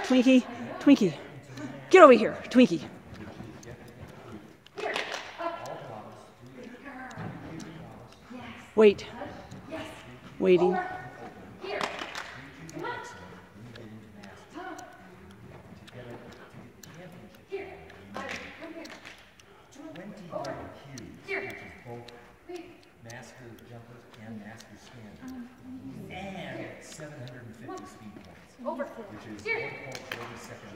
Twinkie, Twinkie. Get over here, Twinkie. Wait. Waiting. Master jumpers and master stand, and 750 speed points, which is 1.47 seconds.